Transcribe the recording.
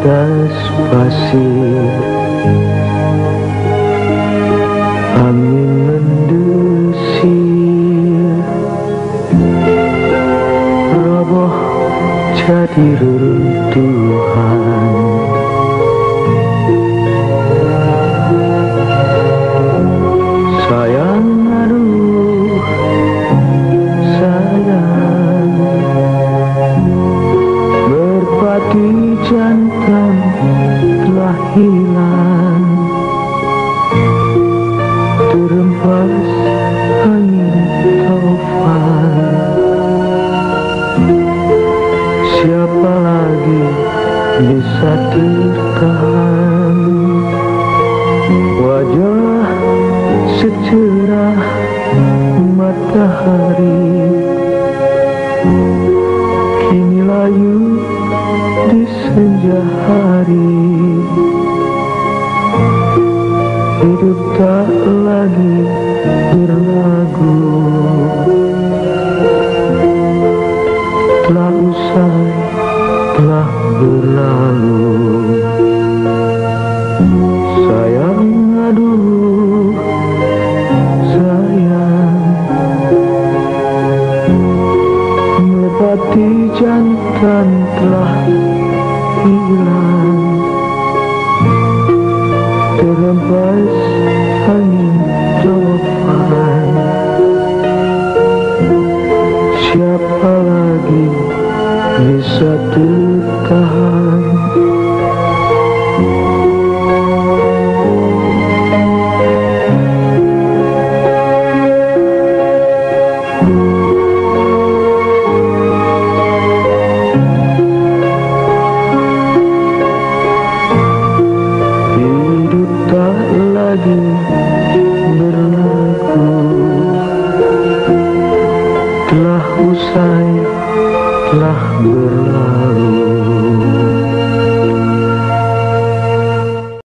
atas pasir, angin mendesir, roboh jadi reruntuhan. Sayang, aduh sayang, merpati jantan telah hilang, terhempas angin taufan. Siapa lagi bisa tertahan wajah secerah matahari, kini layu di senja hari. Hidup tak lagi berlagu, telah usai, telah berlalu. Sayang, aduh sayang, merpati jantan telah hilang, terhempas angin taufan. Siapa lagi bisa tertahan? Hidup tak lagi berlaku, telah usai, telah berlalu.